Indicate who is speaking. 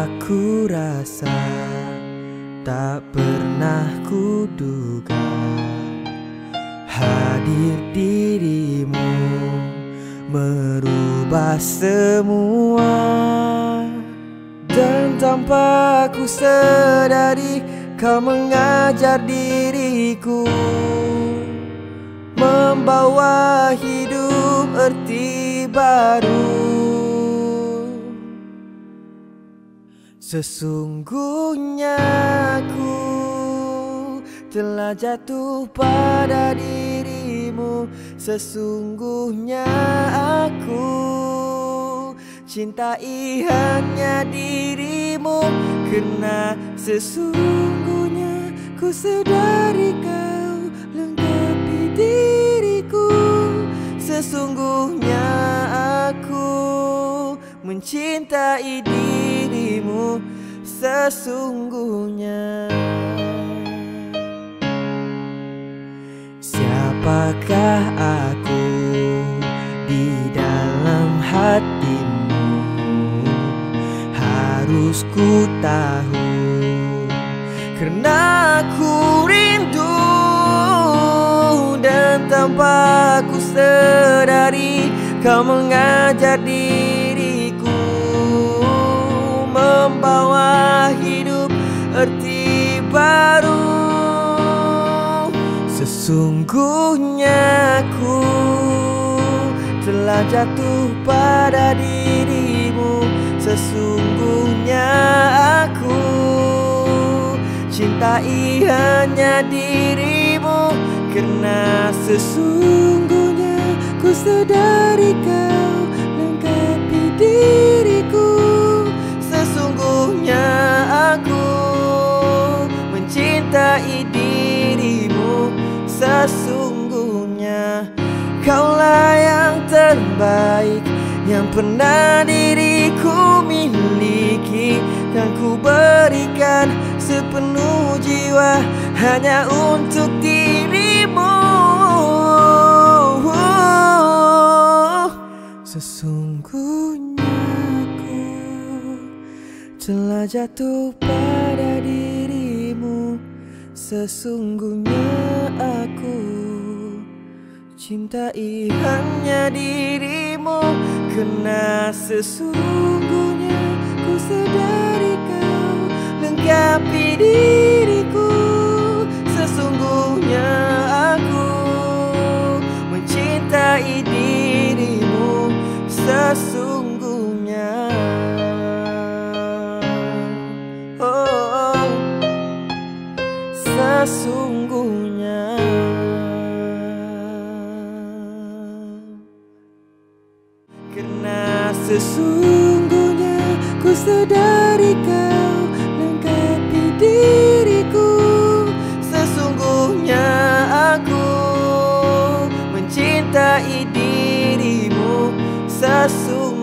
Speaker 1: Aku rasa tak pernah kuduga hadir dirimu merubah semua. Dan tanpa ku sadari kau mengajar diriku, membawa hidup erti baru. Sesungguhnya aku telah jatuh pada dirimu. Sesungguhnya aku cintai hanya dirimu. Karena sesungguhnya ku sadari kau lengkapi diriku. Sesungguhnya aku mencintai dirimu. Sesungguhnya siapakah aku di dalam hatimu? Harus ku tahu, karena aku rindu. Dan tanpa ku sadari kau mengajar diriku, membawa hidup erti baru. Sesungguhnya aku telah jatuh pada dirimu. Sesungguhnya aku cintai hanya dirimu. Karena sesungguhnya ku sadari kau lengkapi diriku. Sesungguhnya aku mencintai dirimu. Sesungguhnya kaulah yang terbaik yang pernah diriku miliki. Dan ku berikan sepenuh jiwa hanya untuk dirimu. Sesungguhnya aku telah jatuh pada dirimu. Sesungguhnya aku cintai hanya dirimu. Karena sesungguhnya ku sadari kau lengkapi diriku. Sesungguhnya aku mencintai dirimu. Sesungguhnya oh, sesungguhnya. Karena sesungguhnya ku sadari kau lengkapi diriku. Sesungguhnya aku mencintai dirimu. Sesungguhnya